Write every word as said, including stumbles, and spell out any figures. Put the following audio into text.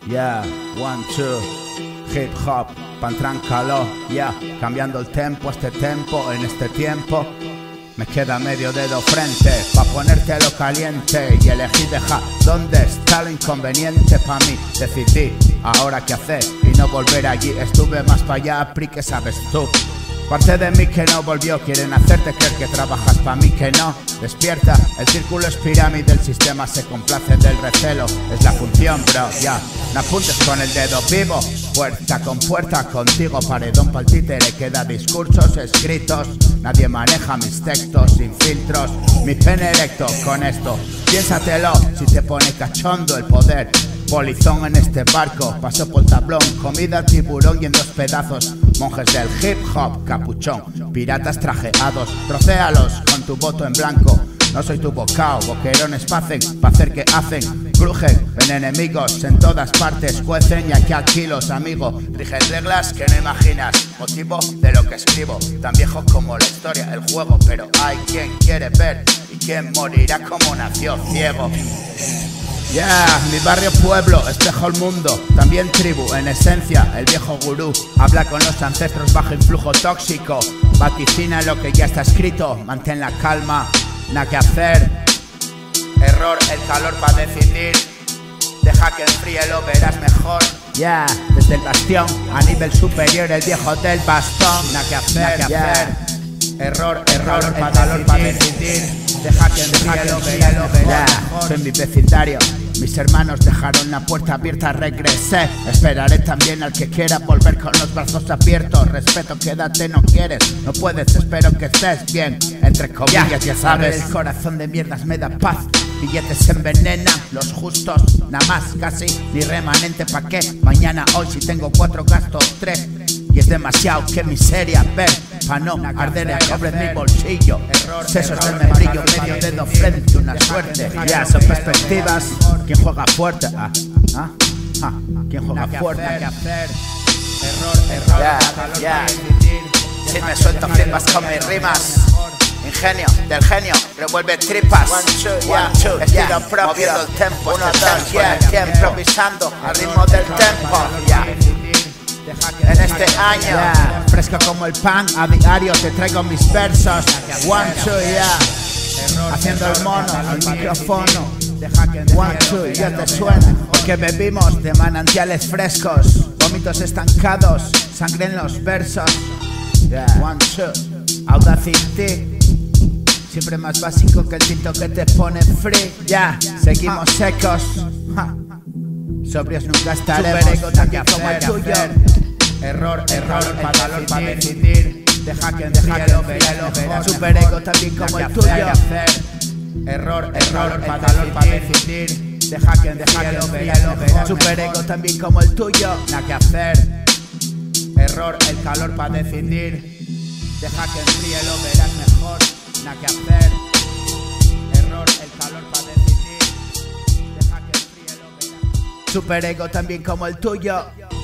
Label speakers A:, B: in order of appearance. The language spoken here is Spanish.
A: Yeah, one, two, hip hop, pantráncalo, yeah, cambiando el tempo, este tempo, en este tiempo. Me queda medio dedo frente pa' ponértelo caliente y elegí dejar dónde está lo inconveniente pa' mí. Decidí ahora qué hacer y no volver allí. Estuve más pa' allá, pri, que sabes tú. Parte de mí que no volvió, quieren hacerte creer que trabajas pa' mí que no. Despierta, el círculo es pirámide, el sistema se complace del recelo. Es la función, bro, ya, yeah. No apuntes con el dedo vivo. Puerta con puerta contigo, paredón pa'l títere. Queda discursos escritos, nadie maneja mis textos sin filtros. Mi pene erecto con esto, piénsatelo si te pone cachondo el poder. Polizón en este barco, paso por tablón, comida tiburón y en dos pedazos. Monjes del hip hop, capuchón, piratas trajeados, trocéalos con tu voto en blanco. No soy tu bocao, boquerones pacen, pa' hacer que hacen, crujen, ven enemigos en todas partes, cuecen y aquí a kilos, amigo. Rigen reglas que no imaginas, motivo de lo que escribo, tan viejo como la historia, el juego, pero hay quien quiere ver y quien morirá como nació ciego. Yeah, mi barrio pueblo, espejo el mundo, también tribu, en esencia, el viejo gurú. Habla con los ancestros bajo influjo tóxico, vaticina lo que ya está escrito, mantén la calma, nada que hacer. Error, el calor para decidir, deja que enfríe, lo verás mejor. Yeah, desde el bastión, a nivel superior, el viejo del bastón, nada que hacer, nada que yeah. hacer. Error, error, el calor para decidir, deja que enfríe, lo verás mejor. Soy mi vecindario, mis hermanos dejaron la puerta abierta, regresé. Esperaré también al que quiera volver con los brazos abiertos. Respeto, quédate, no quieres, no puedes, espero que estés bien. Entre comillas, ya, ya sabes. El corazón de mierdas me da paz. Billetes envenenan, los justos, nada más, casi ni remanente. ¿Pa' qué? Mañana, hoy, si tengo cuatro gastos, tres. Y es demasiado, qué miseria, ver, pa' no arder el cobre en mi bolsillo. Sesos de membrillo, medio dedo frente, una suerte. Ya, yeah, son perspectivas. ¿Quién juega fuerte? Ah, ah, ah. ¿Quién juega fuerte? Error, error, yeah, yeah. Si me suelto flipas con mis rimas. Ingenio del genio, revuelve tripas. One, two, yeah. One, two, estilo yeah. propio, moviendo el tempo. Uno, dos, yeah. Yeah. Improvisando al ritmo del tempo. Yeah. En este año, yeah. Fresco como el pan, a diario te traigo mis versos. One, two, yeah. Haciendo el mono, al micrófono. One, two, ya te suena. Porque bebimos de manantiales frescos, vómitos estancados, sangre en los versos. Yeah. One, two, Audacity. Siempre más básico que el tinto que te pone free. Ya, yeah. Seguimos secos. Ha. Sobrios nunca estaremos. Super ego también como el tuyo. Error, error, el valor para decidir. Deja que enfríe, lo verás. Super ego también como el tuyo. Error, error, el valor para decidir. Deja que enfríe, lo verás. Super ego también como el tuyo. Nada que hacer. Error, el calor para decidir. Deja que enfríe, lo verás mejor. Nada que hacer. Error, el calor para decidir. Deja que enfríe, lo verás. Super ego también como el tuyo.